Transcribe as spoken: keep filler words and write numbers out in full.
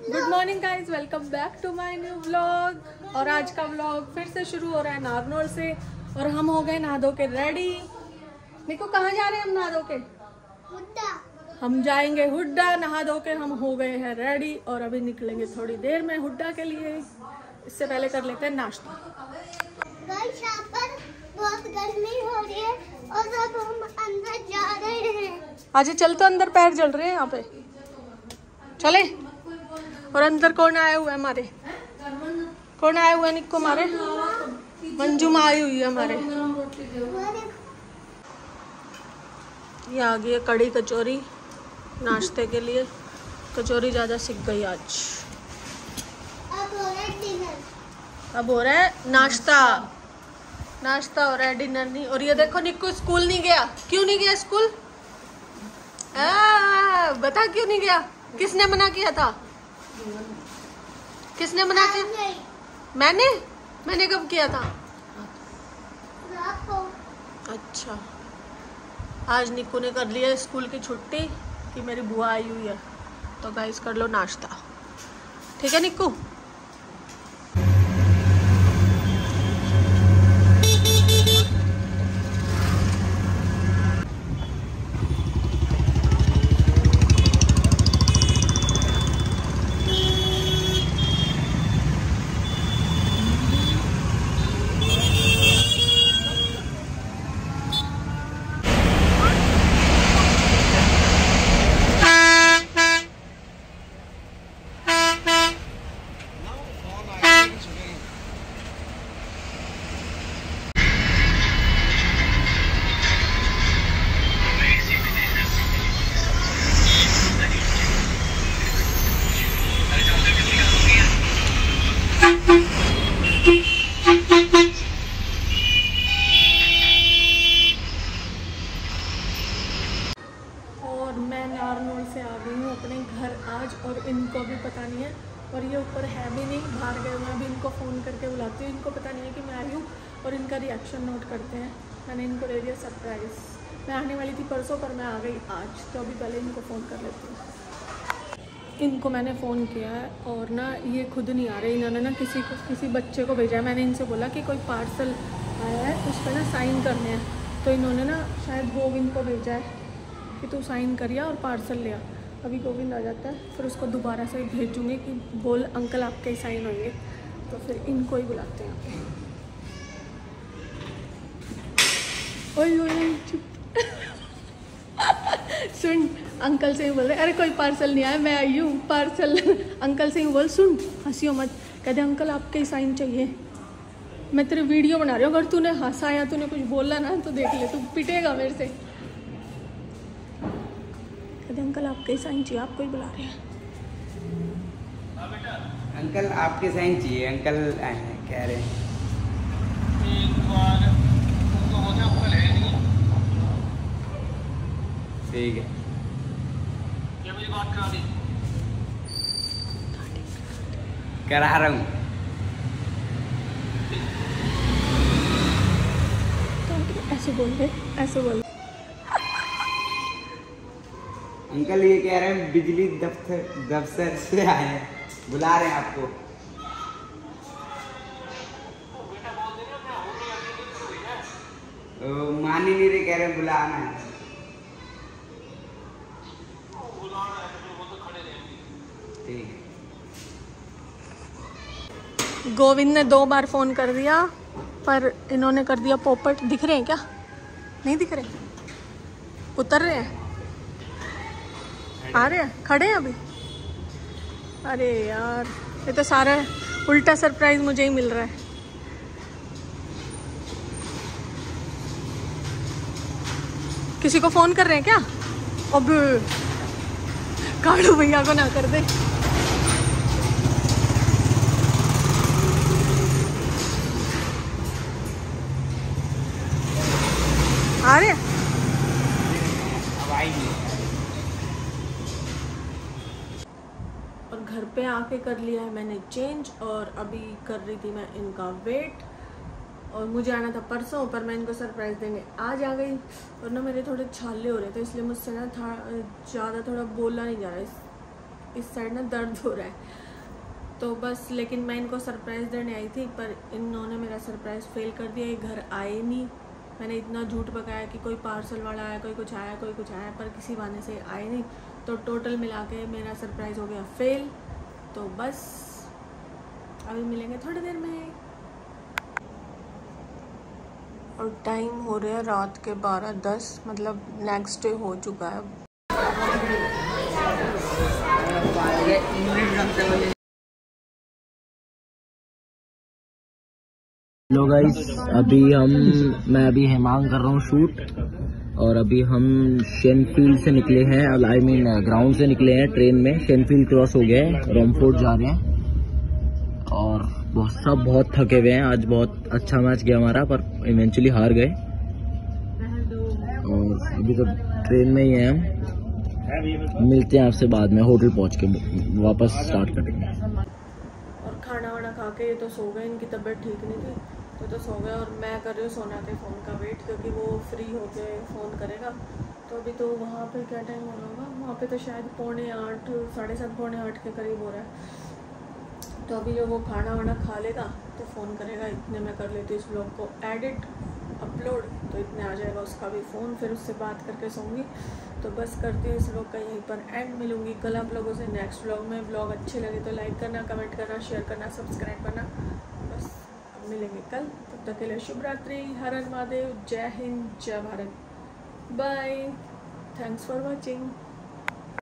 Good morning guys, welcome back to my new vlog. और आज का व्लॉग फिर से शुरू हो रहा है नारनौल से। और हम हो गए नहा धो के रेडी। देखो कहाँ जा रहे हैं हम नहा धो के? हुड्डा। हम जाएंगे हुड्डा। नहा धो के हम हो गए हैं रेडी और अभी निकलेंगे थोड़ी देर में हुड्डा के लिए। इससे पहले कर लेते हैं नाश्ता। गाइस यहाँ पर बहुत गर्मी हो रही है और अब हम अंदर जा रहे हैं। आज चल तो अंदर पैर जल रहे हैं यहाँ पे, चले। और अंदर कौन आया हुआ है हमारे? कौन आया हुआ है निक्को? हमारे मंजू आई हुई है हमारे। ये आ गई है कड़ी कचौरी नाश्ते के लिए। कचौरी ज़्यादा सिक गई आज। अब हो रहा है डिनर। अब हो रहा है नाश्ता। नाश्ता हो रहा है, डिनर नहीं। और ये देखो निक्को स्कूल नहीं गया। क्यों नहीं गया स्कूल? आ, बता क्यों नहीं गया? किसने मना किया था? किसने मना किया? मैंने मैंने कब किया था? अच्छा, आज निक्कू ने कर लिया स्कूल की छुट्टी कि मेरी बुआ आई हुई है। तो गाइस कर लो नाश्ता, ठीक है निक्कू? से आ गई हूँ अपने घर आज और इनको भी पता नहीं है। और ये ऊपर है भी नहीं, बाहर गए हुए। अभी इनको फ़ोन करके बुलाती हूँ। इनको पता नहीं है कि मैं आई हूँ और इनका रिएक्शन नोट करते हैं। मैंने इनको दे दिया सरप्राइज़। मैं आने वाली थी परसों पर मैं आ गई आज, तो अभी पहले इनको फ़ोन कर लेती हूँ। इनको मैंने फ़ोन किया है और ना ये खुद नहीं आ रहे। इन्होंने ना किसी को किसी बच्चे को भेजा है। मैंने इनसे बोला कि कोई पार्सल आया है उस पर ना साइन करने हैं, तो इन्होंने ना शायद गोविंद को भेजा है कि तू साइन करिया और पार्सल लिया। अभी गोविंद आ जाता है फिर उसको दोबारा से भेजूँगी कि बोल अंकल आपके ही साइन होंगे। तो फिर इनको ही बुलाते हैं। ओए ओए चुप सुन, अंकल से ही बोल रहे अरे कोई पार्सल नहीं आया, मैं आई हूँ पार्सल। अंकल से ही बोल, सुन हंसियो मत, कहते अंकल आपके ही साइन चाहिए। मैं तेरे वीडियो बना रही हूँ, अगर तूने हंसा या तूने कुछ बोला ना तो देख ले, तू पिटेगा मेरे से। अंकल आपके साइन चाहिए, आपको ही बुला रहे हैं। अंकल आपके साइन चाहिए, अंकल आए हैं कह रहे हैं। ठीक है, क्या मुझे बात करा दी? करा रहा हूँ। तो ऐसे बोल रहे, ऐसे बोल। अंकल ये कह रहे हैं बिजली दफ्तर दफ्तर से आए हैं, बुला रहे हैं आपको। मान ही नहीं रहे, कह रहे हैं बुलाना है। ठीक है। गोविंद ने दो बार फ़ोन कर दिया पर इन्होंने कर दिया पोपट। दिख रहे हैं क्या? नहीं दिख रहे? उतर रहे हैं? आ रहे हैं? खड़े हैं अभी? अरे यार ये तो सारा उल्टा सरप्राइज मुझे ही मिल रहा है। किसी को फोन कर रहे हैं क्या? अब काड़ू भैया को ना कर दे। आ रहे हैं? अब आएंगे। और घर पे आके कर लिया है मैंने चेंज और अभी कर रही थी मैं इनका वेट। और मुझे आना था परसों पर मैं इनको सरप्राइज़ देंगे आज आ गई। और ना मेरे थोड़े छाले हो रहे थे इसलिए मुझसे ना था ज़्यादा थोड़ा बोला नहीं जा रहा है। इस साइड ना दर्द हो रहा है। तो बस, लेकिन मैं इनको सरप्राइज़ देने आई थी, पर इन्होंने मेरा सरप्राइज़ फेल कर दिया। ये घर आए नहीं। मैंने इतना झूठ पकाया कि कोई पार्सल वाला आया, कोई कुछ आया, कोई कुछ आया, पर किसी बहाने से आए नहीं। तो टोटल मिला के मेरा सरप्राइज़ हो गया फेल। तो बस अभी मिलेंगे थोड़ी देर में। और टाइम हो रहा है रात के बारह दस, मतलब नेक्स्ट डे हो चुका है। हेलो गाइस, अभी हम मैं अभी हेमांग कर रहा हूँ शूट, और अभी हम शेनफील्ड से निकले हैं, आई मीन ग्राउंड से निकले हैं ट्रेन में। शेनफील्ड क्रॉस हो गया है, रोमफोर्ट जा रहे हैं, और बहुत सब बहुत थके हुए हैं। आज बहुत अच्छा मैच गया हमारा, पर इवेंचुअली हार गए। और अभी तो ट्रेन में ही हैं हम। मिलते हैं आपसे बाद में, होटल पहुंच के वापस स्टार्ट करेंगे। और खाना वाना खा के ये तो सो गए, इनकी तबीयत ठीक नहीं थी तो तो सो गए। और मैं कर रही हूँ सोना के फ़ोन का वेट, क्योंकि वो फ्री होके फ़ोन करेगा। तो अभी तो वहाँ पे क्या टाइम हो रहा होगा, वहाँ पे तो शायद पौने आठ साढ़े सात पौने आठ के करीब हो रहा है। तो अभी जो वो खाना वाना खा लेगा तो फ़ोन करेगा। इतने में कर लेती हूँ इस ब्लॉग को एडिट अपलोड, तो इतने आ जाएगा उसका भी फ़ोन, फिर उससे बात करके सोऊंगी। तो बस करती हूँ इस ब्लॉग का यहीं पर एंड। मिलूंगी कल आप लोगों से नेक्स्ट ब्लॉग में। ब्लॉग अच्छे लगे तो लाइक करना, कमेंट करना, शेयर करना, सब्सक्राइब करना। बस अब मिलेंगे कल, तब तक के लिए शुभ रात्रि, हर हर महादेव, जय हिंद, जय Bharat, bye, thanks for watching.